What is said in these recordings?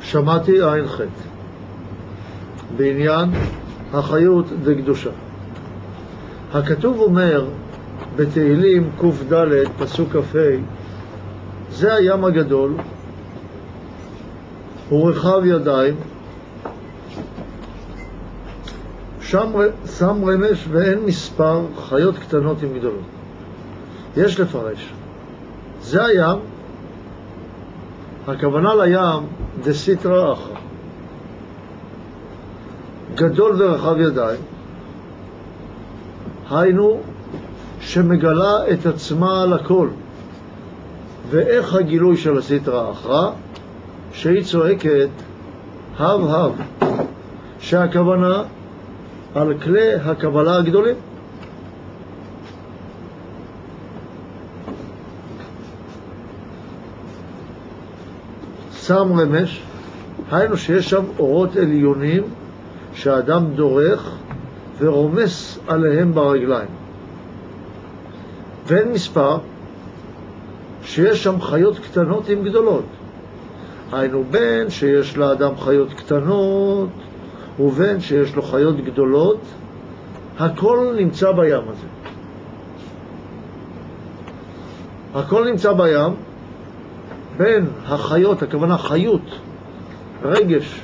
שמעתי עין ח' בעניין החיות דקדושה. הכתוב אומר בתהילים ק"ד פסוק כ"ה, זה הים הגדול, הוא רחב ידיים, שם רמש ואין מספר חיות קטנות עם גדולות. יש לפרש, זה הים, הכוונה לים דסיטרא אחרא, גדול ורחב ידיים, היינו שמגלה את עצמה על הכל. ואיך הגילוי של הסיטרא אחרא? שהיא צועקת הב הב, שהכוונה על כלי הקבלה הגדולים. שם רמש, היינו שיש שם אורות עליונים שהאדם דורך ורומס עליהם ברגליים. ואין מספר, שיש שם חיות קטנות עם גדולות. היינו בין שיש לאדם חיות קטנות ובין שיש לו חיות גדולות, הכל נמצא בים הזה. הכל נמצא בים, בין החיות, הכוונה חיות, רגש,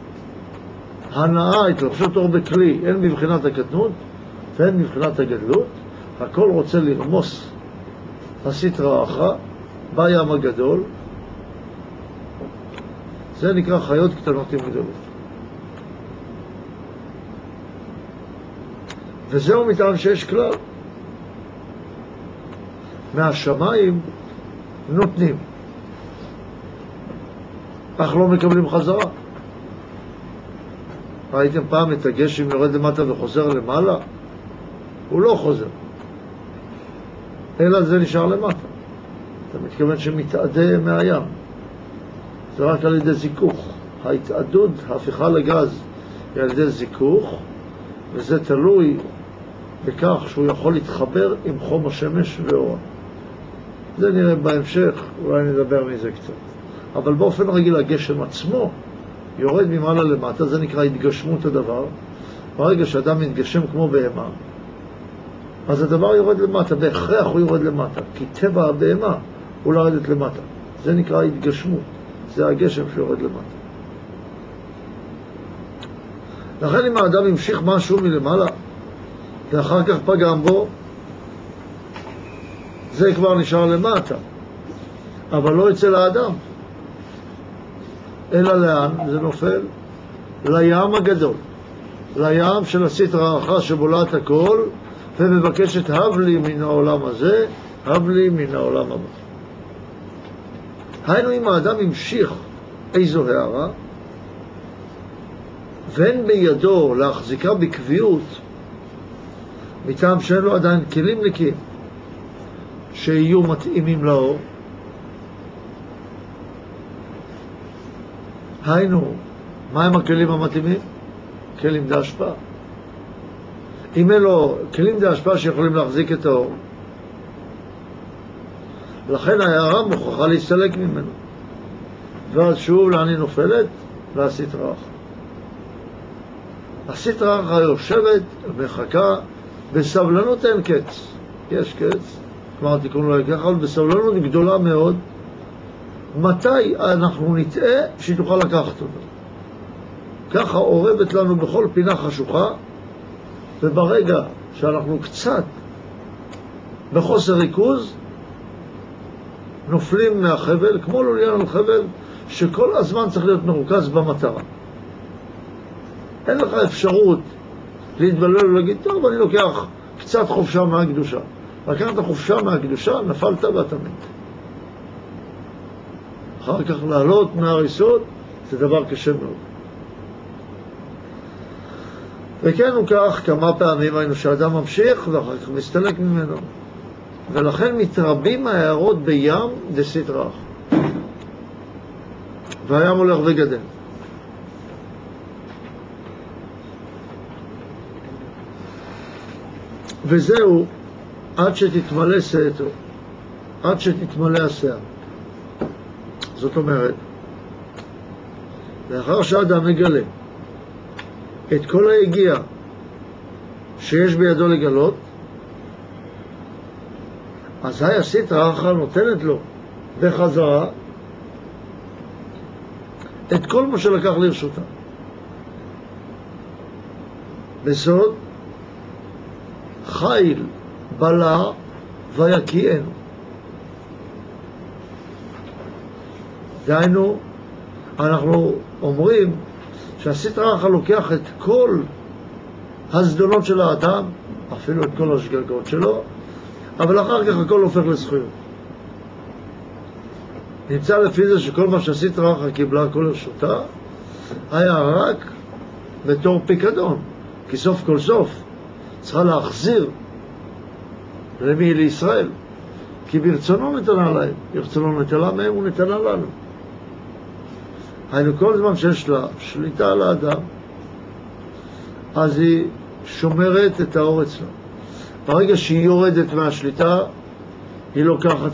הנאה, התלבשות אור בכלי, אין מבחינת הקטנות ואין מבחינת הגדלות, הכל רוצה לרמוס הסיטרא אחרא בים הגדול. זה נקרא חיות קטנות עם גדולות. וזהו מטעם שיש כלל. מהשמיים נותנים, אך לא מקבלים חזרה. ראיתם פעם את הגשם יורד למטה וחוזר למעלה? הוא לא חוזר, אלא זה נשאר למטה. אתה מתכוון שמתאדה מהים. זה רק על ידי זיכוך. ההתאדות, ההפיכה לגז, היא על ידי זיכוך, וזה תלוי בכך שהוא יכול להתחבר עם חום השמש ואור. זה נראה בהמשך, אולי נדבר מזה קצת. אבל באופן רגיל הגשם עצמו יורד ממעלה למטה, זה נקרא התגשמות הדבר. ברגע שאדם מתגשם כמו בהמה, אז הדבר יורד למטה, בהכרח הוא יורד למטה, כי טבע הבהמה הוא לרדת למטה. זה נקרא התגשמות, זה הגשם שיורד למטה. לכן אם האדם המשיך משהו מלמעלה ואחר כך פגם בו, זה כבר נשאר למטה, אבל לא אצל האדם. אלא לאן זה נופל? לים הגדול, לים של הסיטרא אחרא שבולעת הכל ומבקשת הב לי מן העולם הזה, הב לי מן העולם הבא. היינו אם האדם המשיך איזו הערה ואין בידו להחזיקה בקביעות, מטעם שאין לו עדיין כלים נקיים שיהיו מתאימים לאור. היינו, מה הם הכלים המתאימים? כלים דה השפעה. אם אין לו כלים דה השפעה שיכולים להחזיק את האור, לכן ההערה מוכרחה להסתלק ממנו. ואז שוב לאן היא נופלת? לסיטרא אחרא. הסיטרא אחרא יושבת ומחכה בסבלנות, אין קץ. יש קץ, כלומר התיקון לא יקח, אבל בסבלנות גדולה מאוד. מתי אנחנו נטעה שהיא תוכל לקחת אותו? ככה אורבת לנו בכל פינה חשוכה, וברגע שאנחנו קצת בחוסר ריכוז נופלים מהחבל, כמו לוליין על חבל שכל הזמן צריך להיות מרוכז במטרה. אין לך אפשרות להתבלבל ולהגיד, טוב, אני לוקח קצת חופשה מהקדושה. לקחת חופשה מהקדושה, נפלת ואתה מת. אחר כך לעלות מההריסות זה דבר קשה מאוד. וכן הוא כך כמה פעמים היינו שאדם ממשיך ואחר כך מסתלק ממנו. ולכן מתרבים ההערות בים דסיטרא אחרא. והים הולך וגדל. וזהו עד שתתמלא שעתו, עד שתתמלא השיער. זאת אומרת, לאחר שהאדם מגלה את כל היגיע שיש בידו לגלות, אז הסטרא אחרא נותנת לו בחזרה את כל מה שלקח לרשותה. בסוד חיל בלע ויקיענו. דהיינו, אנחנו אומרים שהסטרא אחרא לוקח את כל הזדונות של האדם, אפילו את כל השגגות שלו, אבל אחר כך הכל הופך לזכויות. נמצא לפי זה שכל מה שהסטרא אחרא קיבלה כל לרשותה היה רק בתור פיקדון, כי סוף כל סוף צריכה להחזיר למי? לישראל, כי ברצונו נתנה להם, ברצונו נטלה מהם ונתנה לנו. היינו כל זמן שיש לה שליטה על האדם, אז היא שומרת את האור אצלה. ברגע שהיא יורדת מהשליטה, היא לוקחת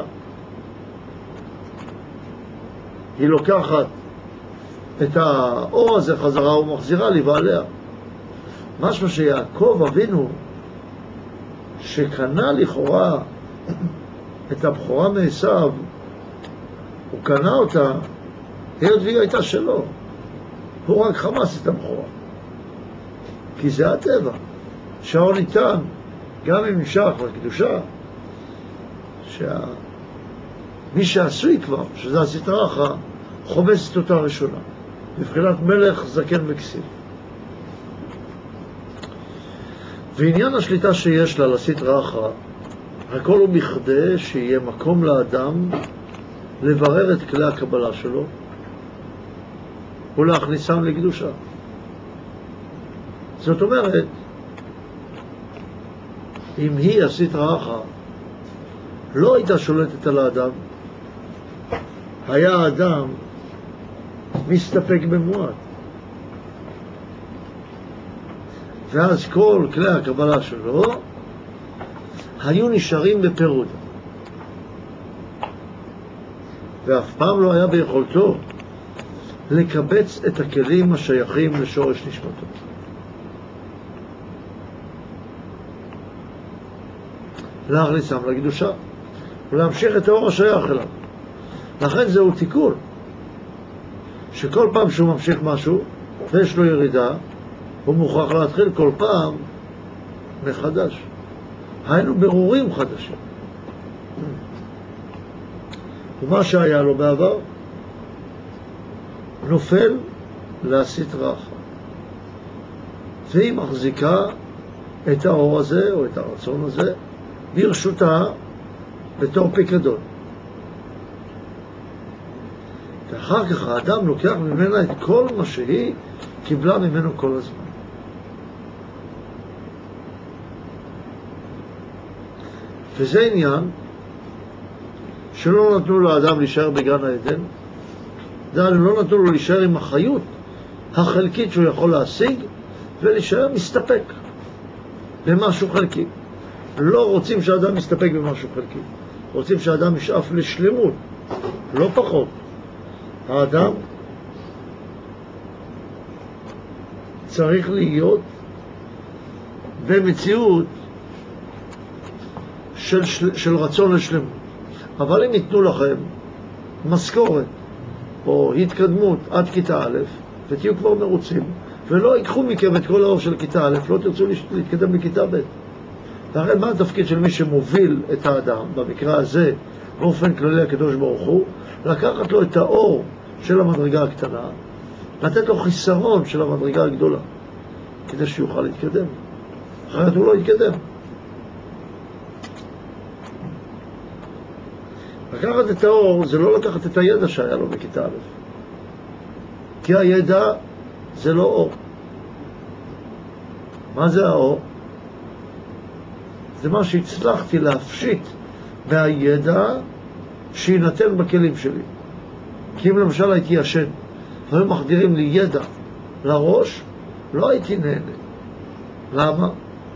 את האור הזה חזרה ומחזירה לבעליה. משהו שיעקב אבינו, שקנה לכאורה את הבכורה מעשיו, הוא קנה אותה, היות והיא הייתה שלו. הוא רק חמס את הבכורה. כי זה הטבע. שהאור ניתן, גם אם נמשך לקדושה, מי שעשוי כבר, שזה הסטרא אחרא, חומסת אותה ראשונה, מבחינת מלך זקן וכסיל. ועניין השליטה שיש לה לסטרא אחרא, הכל הוא בכדי שיהיה מקום לאדם לברר את כלי הקבלה שלו ולהכניסם לקדושה. זאת אומרת, אם היא, הסטרא אחרא, לא הייתה שולטת על האדם, היה האדם מסתפק במועט. ואז כל כלי הקבלה שלו היו נשארים בפירוד. ואף פעם לא היה ביכולתו לקבץ את הכלים השייכים לשורש נשמתו. להכניסם לקדושה ולהמשיך את האור השייך אליו. לכן זהו תיקון, שכל פעם שהוא ממשיך משהו ויש לו ירידה, הוא מוכרח להתחיל כל פעם מחדש. היינו ברורים חדשים. ומה שהיה לו בעבר נופל לסטרא אחרא, והיא מחזיקה את האור הזה או את הרצון הזה ברשותה בתור פיקדון. ואחר כך האדם לוקח ממנה את כל מה שהיא קיבלה ממנו כל הזמן. וזה עניין שלא נתנו לאדם להישאר בגן העדן, לא נתנו לו להישאר עם החיות החלקית שהוא יכול להשיג, ולהישאר מסתפק במשהו חלקי. לא רוצים שהאדם מסתפק במשהו חלקי, רוצים שהאדם ישאף לשלמות, לא פחות. האדם צריך להיות במציאות של רצון לשלמות. אבל אם ייתנו לכם משכורת או התקדמות עד כיתה א', ותהיו כבר מרוצים, ולא ייקחו מכם את כל האור של כיתה א', לא תרצו להתקדם לכיתה ב'. לכן מה התפקיד של מי שמוביל את האדם, במקרה הזה, באופן כללי הקדוש ברוך הוא, לקחת לו את האור של המדרגה הקטנה, לתת לו חיסרון של המדרגה הגדולה, כדי שיוכל להתקדם. אחרת הוא לא יתקדם. לקחת את האור זה לא לקחת את הידע שהיה לו בכיתה א', כי הידע זה לא אור. מה זה האור? זה מה שהצלחתי להפשיט מהידע שינתן בכלים שלי. כי אם למשל הייתי ישן והיו מחדירים לי ידע לראש, לא הייתי נהנה. למה?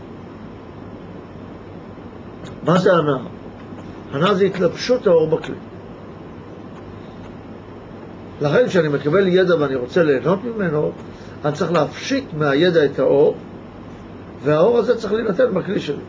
מה זה הנאה? הנאה זה התלבשות האור בכלי. לכן כשאני מקבל ידע ואני רוצה ליהנות ממנו, אני צריך להפשיט מהידע את האור, והאור הזה צריך להינתן בכלי שלי.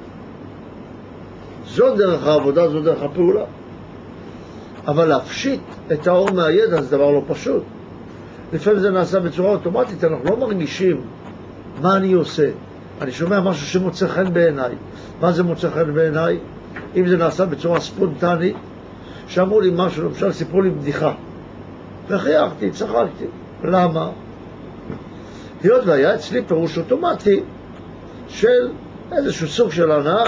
זו דרך העבודה, זו דרך הפעולה. אבל להפשיט את האור מהידע זה דבר לא פשוט. לפעמים זה נעשה בצורה אוטומטית, אנחנו לא מרגישים מה אני עושה. אני שומע משהו שמוצא חן בעיניי. מה זה מוצא חן בעיניי? אם זה נעשה בצורה ספונטנית, שאמרו לי משהו, למשל סיפרו לי בדיחה. וחייכתי, צחקתי. למה? היות והיה אצלי פירוש אוטומטי של איזשהו סוג של הנאה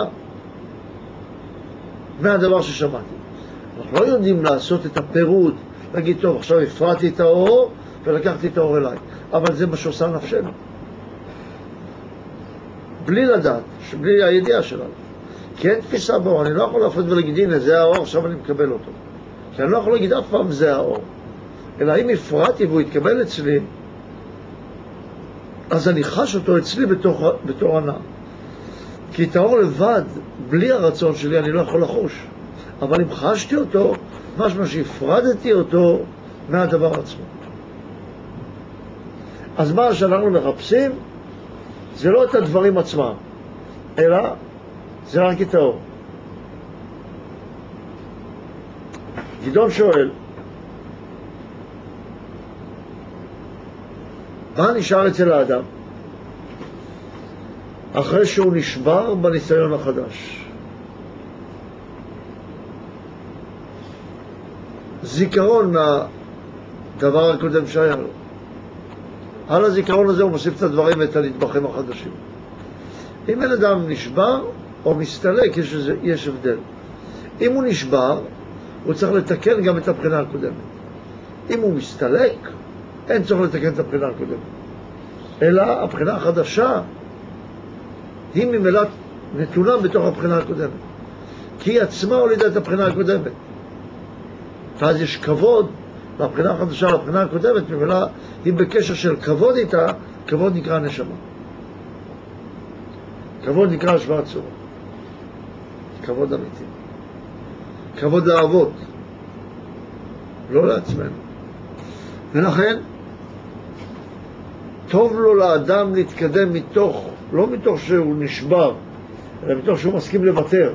מהדבר ששמעתי. אנחנו לא יודעים לעשות את הפירוט, להגיד, טוב, עכשיו הפרעתי את האור ולקחתי את האור אליי. אבל זה מה שעושה נפשנו. בלי לדעת, בלי הידיעה שלנו. כי אין תפיסה באור, אני לא יכול להפריד ולהגיד, הנה, זה האור, עכשיו אני מקבל אותו. כי אני לא יכול להגיד אף פעם זה האור. אלא אם הפרעתי והוא יתקבל אצלי, אז אני חש אותו אצלי בתור הנאה. כי את האור לבד, בלי הרצון שלי, אני לא יכול לחוש. אבל אם חשתי אותו, משמע שהפרדתי אותו מהדבר עצמו. אז מה שאנחנו מחפשים, זה לא את הדברים עצמם, אלא זה רק את האור. גדעון שואל, מה נשאר אצל האדם אחרי שהוא נשבר בניסיון החדש? זיכרון מהדבר הקודם שהיה לו. על הזיכרון הזה הוא מוסיף את הדברים ואת הנדבכים החדשים. אם אין אדם נשבר או מסתלק, יש הבדל. אם הוא נשבר, הוא צריך לתקן גם את הבחינה הקודמת. אם הוא מסתלק, אין צורך לתקן את הבחינה הקודמת. אלא הבחינה החדשה היא ממילא נתונה בתוך הבחינה הקודמת. כי היא עצמה הולידה את הבחינה הקודמת. ואז יש כבוד לבחינה החדשה, לבחינה הקודמת, ממילא היא בקשר של כבוד איתה, כבוד נקרא נשמה. כבוד נקרא השוואת צורה. כבוד אמיתי. כבוד לאבות. לא לעצמנו. ולכן, טוב לו לאדם להתקדם מתוך, לא מתוך שהוא נשבר, אלא מתוך שהוא מסכים לוותר.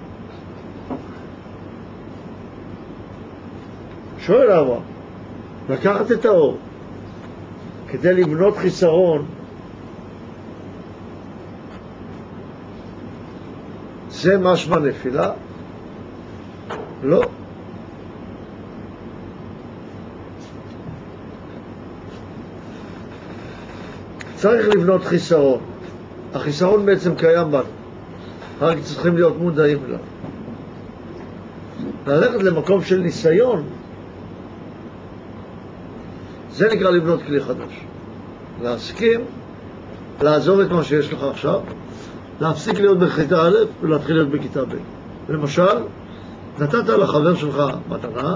שואל אברהם, לקחת את האור כדי לבנות חיסרון, זה משמע נפילה? לא. צריך לבנות חיסרון. החיסרון בעצם קיים בנו, רק צריכים להיות מודעים אליו. ללכת למקום של ניסיון, זה נקרא לבנות כלי חדש. להסכים, לעזוב את מה שיש לך עכשיו, להפסיק להיות בכיתה א' ולהתחיל להיות בכיתה ב'. למשל, נתת לחבר שלך מתנה,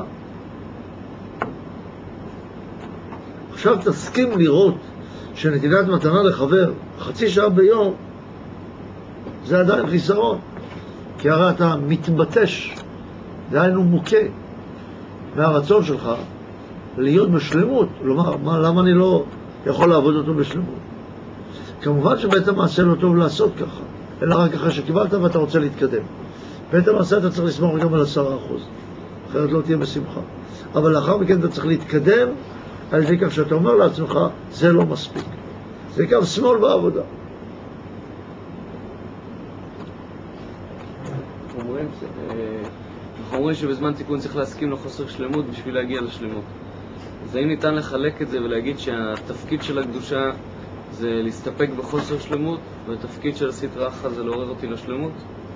עכשיו תסכים לראות שנתינת מתנה לחבר חצי שעה ביום, זה עדיין חיסרון. כי הרי אתה מתבטש, דהיינו מוכה מהרצון שלך להיות בשלמות. כלומר, למה אני לא יכול לעבוד אותו בשלמות? כמובן שבית המעשה לא טוב לעשות ככה, אלא רק אחרי שקיבלת ואתה רוצה להתקדם. בית המעשה אתה צריך לסמוך גם על 10%, אחרת לא תהיה בשמחה. אבל לאחר מכן אתה צריך להתקדם על ידי כך שאתה אומר לעצמך, זה לא מספיק. זה קו שמאל בעבודה. אנחנו אומרים שבזמן תיקון צריך להסכים לחוסר שלמות בשביל להגיע לשלמות. אז האם ניתן לחלק את זה ולהגיד שהתפקיד של הקדושה זה להסתפק בחוסר שלמות, והתפקיד של הסטרא אחרא זה לעורר אותי לשלמות?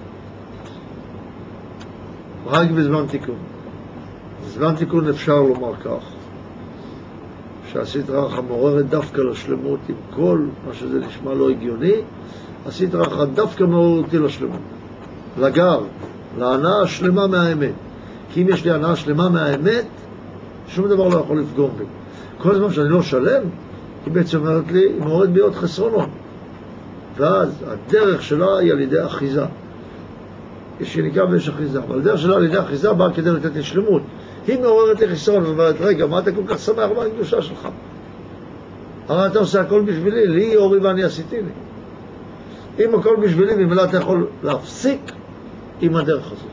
רק בזמן תיקון. בזמן תיקון אפשר לומר כך, שהסטרא אחרא מעוררת דווקא לשלמות, עם כל מה שזה נשמע לא הגיוני, הסטרא אחרא דווקא מעורר אותי לשלמות. לגר, להנאה שלמה מהאמת. כי אם יש לי הנאה שלמה מהאמת, שום דבר לא יכול לפגום בי. כל הזמן שאני לא שלם, היא בעצם אומרת לי, היא מעוררת בי עוד חסרונות. ואז הדרך שלה היא על ידי אחיזה. יש יניקה ויש אחיזה, אבל הדרך שלה על ידי אחיזה באה כדי לתת לי שלמות. היא מעוררת לי חיסרון ואומרת, רגע, מה אתה כל כך שמח מהקדושה שלך? הרי אתה עושה הכל בשבילי, לי אורי ואני עשיתי לי. אם הכל בשבילי, ממילא אתה יכול להפסיק עם הדרך הזאת.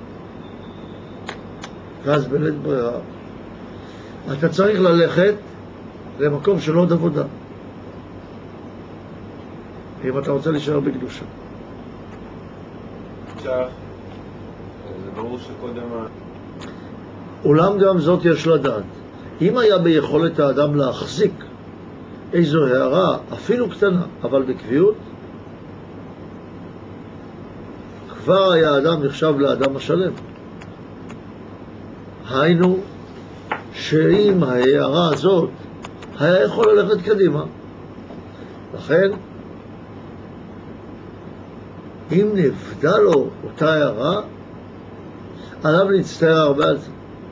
ואז בלית ברירה, אתה צריך ללכת למקום של עוד עבודה. אם אתה רוצה להישאר בקדושה. עכשיו, זה ברור שקודם... אולם גם זאת יש לדעת. אם היה ביכולת האדם להחזיק איזו הערה, אפילו קטנה, אבל בקביעות, כבר היה האדם נחשב לאדם השלם. היינו, שאם ההערה הזאת היה יכול ללכת קדימה, לכן, אם נבדה לו אותה הערה, עליו להצטער הרבה על זה.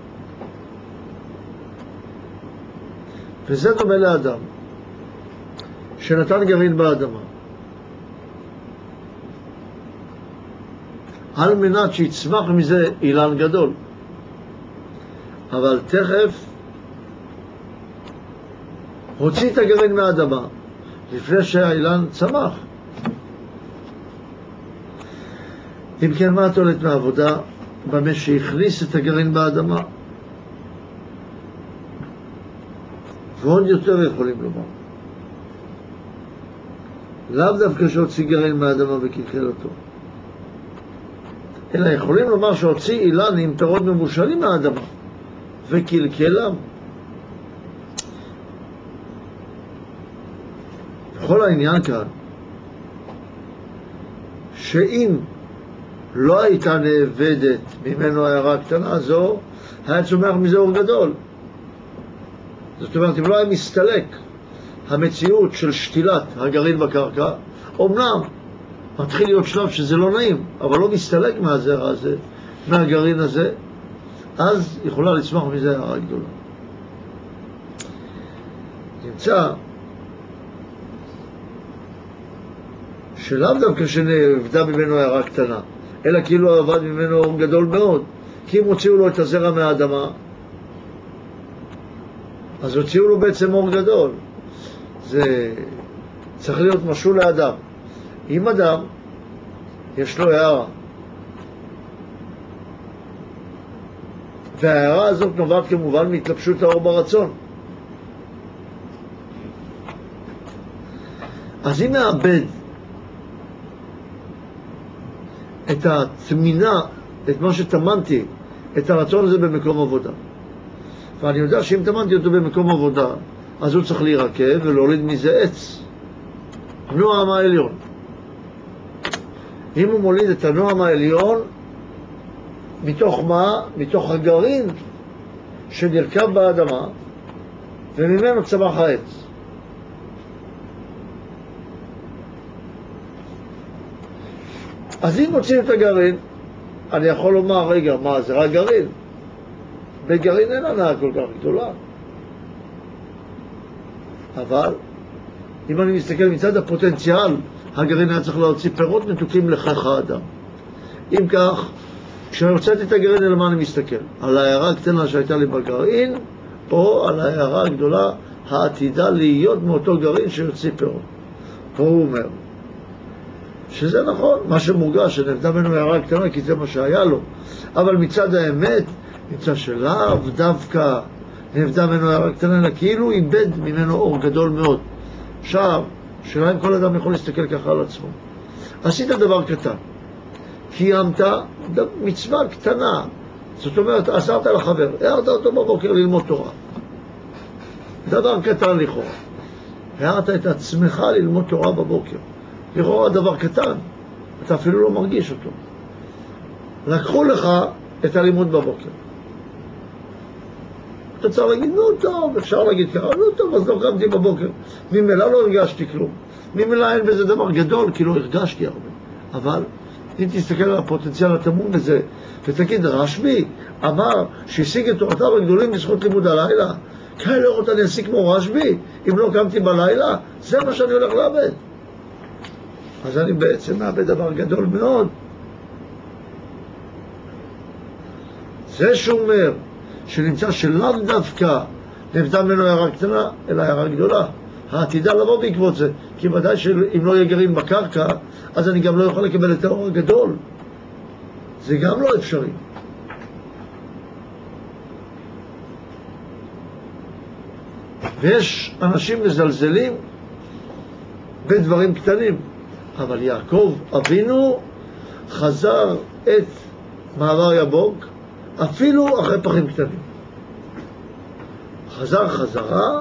וזה דומה לאדם שנתן גרעין באדמה על מנת שיצמח מזה אילן גדול, אבל תכף הוציא את הגרעין מהאדמה לפני שהאילן צמח. אם כן, מה התועלת מהעבודה במה שהכניס את הגרעין באדמה? ועוד יותר יכולים לומר, לאו דווקא שהוציא גרעין מהאדמה וקלקל אותו, אלא יכולים לומר שהוציא אילן עם פירות מבושלים מהאדמה וקלקלם. בכל העניין כאן, שאם לא הייתה נאבדת ממנו הערה קטנה זו, היה צומח מזה אור גדול. זאת אומרת, אם לא היה מסתלק המציאות של שתילת הגרעין בקרקע, אומנם מתחיל להיות שלב שזה לא נעים, אבל לא מסתלק מהזרע הזה, מהגרעין הזה, אז יכולה לצמח מזה הערה גדולה. נמצא שלאו דווקא שנאבדה ממנו הערה קטנה, אלא כאילו עבד ממנו אור גדול מאוד, כי אם הוציאו לו את הזרע מהאדמה, אז הוציאו לו בעצם אור גדול. זה צריך להיות משהו לאדם. אם אדם יש לו הערה, וההערה הזאת נובעת כמובן מהתלבשות האור ברצון, אז אם מאבד את התמינה, את מה שתמנתי, את הרצון הזה במקום עבודה, ואני יודע שאם תמנתי אותו במקום עבודה, אז הוא צריך להירקב ולהוליד מזה עץ, נועם העליון. אם הוא מוליד את הנועם העליון, מתוך מה? מתוך הגרעין שנרכב באדמה, וממנו צמח העץ. אז אם מוצאים את הגרעין, אני יכול לומר, רגע, מה, זה רק גרעין? בגרעין אין הנאה כל כך גדולה. אבל, אם אני מסתכל מצד הפוטנציאל, הגרעין היה צריך להוציא פירות מתוקים לכך האדם. אם כך, כשאני הוצאתי את הגרעין, על מה אני מסתכל? על ההערה הקטנה שהייתה לי בגרעין, או על ההערה הגדולה העתידה להיות מאותו גרעין שיוציא פירות. פה הוא אומר, שזה נכון, מה שמורגש, שנבדה ממנו הערה קטנה, כי זה מה שהיה לו. אבל מצד האמת, נמצא שלאו דווקא נבדה ממנו הערה קטנה, אלא כאילו איבד ממנו אור גדול מאוד. עכשיו, שאלה אם כל אדם יכול להסתכל ככה על עצמו. עשית דבר קטן, קיימת מצווה קטנה, זאת אומרת, עזרת לחבר, הערת אותו בבוקר ללמוד תורה. דבר קטן לכאורה. הערת את עצמך ללמוד תורה בבוקר. לכאורה דבר קטן, אתה אפילו לא מרגיש אותו. לקחו לך את הלימוד בבוקר. אתה צריך להגיד, נו טוב, אפשר להגיד ככה, נו טוב, אז לא קמתי בבוקר. ממילא לא הרגשתי כלום. ממילא אין בזה דבר גדול, כי לא הרגשתי הרבה. אבל אם תסתכל על הפוטנציאל התמון בזה, ותגיד, רשב"י אמר שהשיג את תורתיו הגדולים בזכות לימוד הלילה, כאלה לראות אני אשיג כמו רשב"י, אם לא קמתי בלילה, זה מה שאני הולך לאבד. אז אני בעצם מאבד דבר גדול מאוד. זה שומר שנמצא שלאו דווקא נבדה ממנו הערה קטנה, אלא הערה גדולה. העתידה לבוא בעקבות זה, כי ודאי שאם לא יהיה גרעין בקרקע, אז אני גם לא יכול לקבל את האור הגדול. זה גם לא אפשרי. ויש אנשים מזלזלים בדברים קטנים, אבל יעקב אבינו חזר את מעבר יבוק אפילו אחרי פחים קטנים. חזר חזרה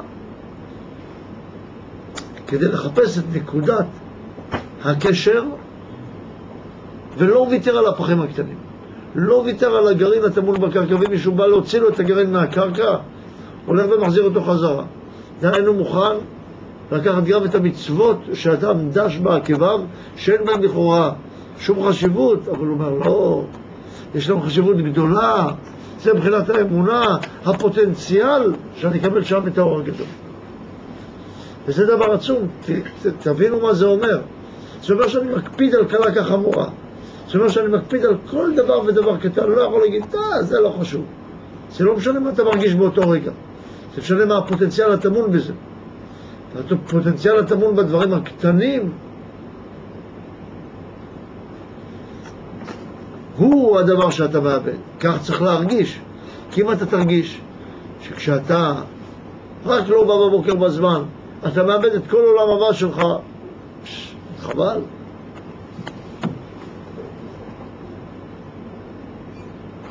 כדי לחפש את נקודת הקשר, ולא ויתר על הפחים הקטנים, לא ויתר על הגרעין הטמון בקרקע, ומישהו בא להוציא לו את הגרעין מהקרקע, הולך ומחזיר אותו חזרה. דהיינו מוכן לקחת גם את המצוות שאדם דש בעקביו, שאין בהם לכאורה שום חשיבות, אבל הוא אומר לא, יש להם חשיבות גדולה, זה מבחינת האמונה, הפוטנציאל שאני אקבל שם את האור הגדול. וזה דבר עצום, תבינו מה זה אומר. זה אומר שאני מקפיד על קלה כחמורה, זה אומר שאני מקפיד על כל דבר ודבר קטן, לא יכול להגיד, זה לא חשוב. זה לא משנה מה אתה מרגיש באותו רגע, זה משנה מה הפוטנציאל הטמון בזה. הפוטנציאל הטמון בדברים הקטנים הוא הדבר שאתה מאבד. כך צריך להרגיש. כי אם אתה תרגיש שכשאתה רק לא בא בבוקר בזמן, אתה מאבד את כל עולם הבא שלך, חבל.